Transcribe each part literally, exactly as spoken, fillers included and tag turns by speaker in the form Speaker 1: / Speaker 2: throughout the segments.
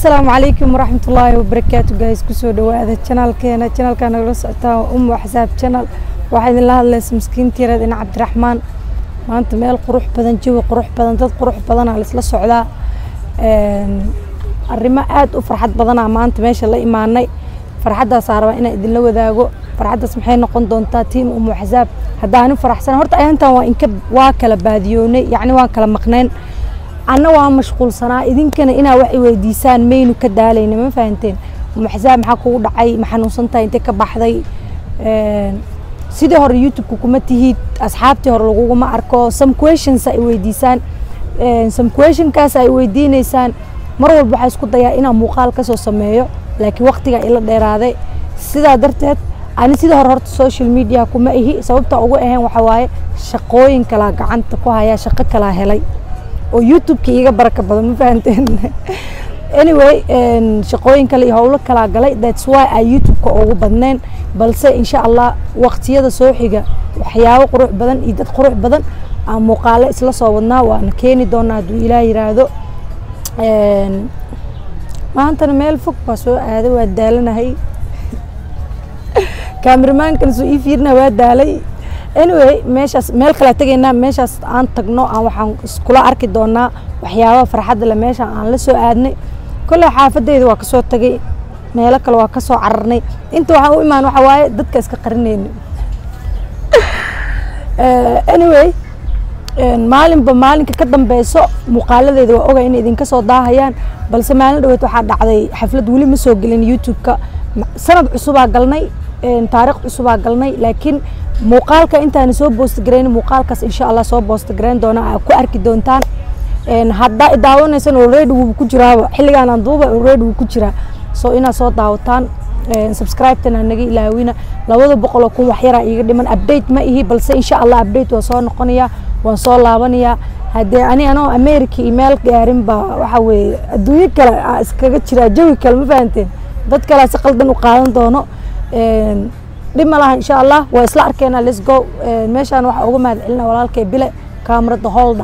Speaker 1: السلام عليكم ورحمة الله وبركاته جايز كسود وهذا القناة كنا القناة كان رسالته أم وحساب قناة واحد الله الله اسم مسكين تيرد إن عبد الرحمن ما أنت مال قروح بدن جو قروح بدن تد قروح بدن على سلا السعودة الرماءات وفرحت بدنا ما أنت ماشي الله إيماني فرحتها صار وإن إذن لو ذاقو فرحتها سمحين نقول دونتا تيم أم وحساب هذا أنا فرح سنة هرت أنت وإن كب واكل باديوني يعني واكل مقنين أنا وأنا مشغول صناعة إذن كان إنا وحي ويديسان مينو كدالين ما فهمتين ومحزاب محاكو دعي محنوصنتا إنت كبحضي أه سيدي هور يوتيوب كوكومتي أصحابتي هور لغوغو ما أركو some questions أي ويديسان أه some question كاس أي ويدينيسان مرور بحيث كنت يا إنا مقال كاسو سميو لكن وقتها إلا ديرادي سيدا درتت أنا سيدا هور هورت السوشيال ميديا كوما إيهي سببتا أوغو إيهان وحواي شقوين كلا قعنت كوهايا شقا كلا هلي oo YouTube kiiga baraka badan ma fahanteen anyway een shaqooyin kale iyo hawlo kala galay that's why ay YouTube ka ugu badneen balse insha Allah waqtiyada soo xiga waxyaabo qurux badan iyo dad qurux badan aan muuqaalo isla soo wadnaa waan keeni doonaa haduu Ilaahay yiraahdo een maanta meel fog ba soo aaday waa daalanahay cameraman kan soo ifiirna waa daalay anyway meeshas meel kala tagayna meeshas aan tagno aan waxaan iskula arki doonaa waxyaabo farxad leh meesha aan la soo aadnay kulli xaafadeyda waa ka soo tagay meel kale waa ka soo cararnay inta waxa u imaan waxa waaye dadka iska qarinayna anyway maalinba maalinka ka dambeeyso muuqaaladeeda waa ogaa in idin ka soo daahayaan balse maalin dhaweed waxa dhacday xaflad wali ma soo galin YouTube-ka sanad cusub aa galnay taariikh cusub aa galnay laakiin muuqaalka intaan soo post gareyn muuqaalkaas insha Allah soo post gareyn doona ku arki doontaan een hadda daawanaysan already wuu ku jiraa xilligan aan duuba already wuu ku jiraa soo ina soo daawataan een subscribe tan naga ilaawina labada boqol oo kun wax yar iiga dhiman update ma ihi balse insha Allah update waa soo noqonaya waan soo laabanaya hadii ani anoo America email gaarin ba waxa weey adduunyo kale iskaga jira jawi kale ma fahanteen dad kale si qaldan u qaadan doono een dhima laha insha Allah waa isla arkeena let's go meeshan waxa ugu mahad celina walaalkay bile kaamirada holda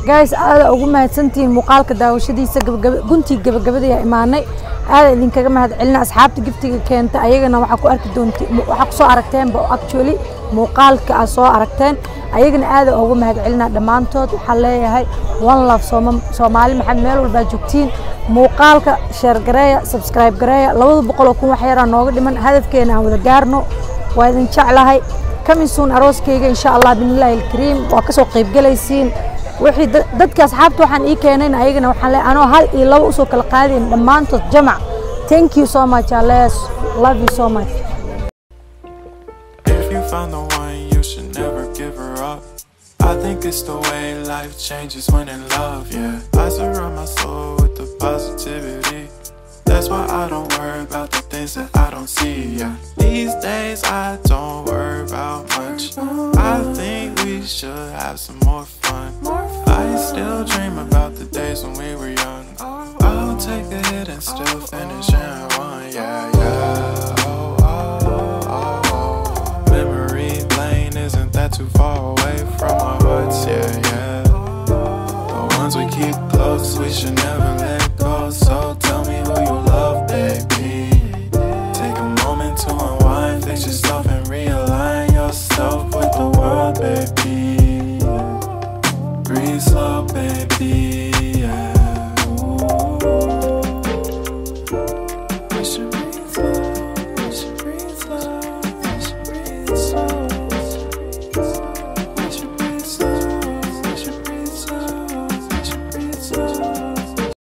Speaker 1: guys aad ugu mahadsantiin muuqaalka daawashadiisa guntii gabagabada ee imaanay aad idinkaga mahad celina asxaabta giftiga keenta ayagana waxa ku arki doontii waxa ku soo aragteen ba actually muuqaalka aad soo aragteen ayagana aad ugu mahad celina dhamaantood waxa leeyahay one love Soomaali maxamed meel walba joogtiin muuqaalka share gareeya subscribe gareeya laba boqol oo kun wax yar nooga dhiman hadafkeena aan wada gaarno waa idin jeclahay coming soon arooskayga insha Allah billahi alkareem waa ka soo qayb galaysiin wixii dadka asxaabta waxaan ii keenay ayagana waxaan leeyahay anoo hal iyo laba usoo kala qaadeen dhamaantood jamac thank you so much Allah love you so much.
Speaker 2: If you found the one you should never give her up. I think it's the way life changes when in love, yeah. I surround my soul with the positivity. That's why I don't worry about the things that I don't see, yeah. These days I don't worry about much. I think we should have some more fun. I still dream about the days when we were young. I'll take a hit and still finish in one, yeah, yeah. Oh, oh, oh, oh. Memory lane isn't that too far away from our hearts, yeah, yeah. The ones we keep close, we should never let go, so tell